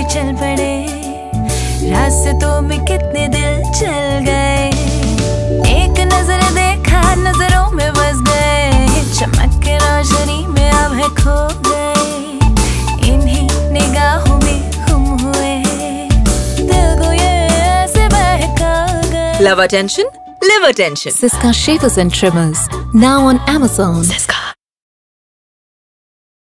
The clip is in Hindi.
चल पड़े, रास्तों में कितने दिल चल गए। एक नजर देखा नजरों में बस गए, चमक के रोशनी में अब है खो गए। इन्हीं निगाहों में गुम हुए, दिल को ये ऐसे बहका गए। Love attention, live attention. Siska Shavers and Trimmers, now on Amazon. Siska.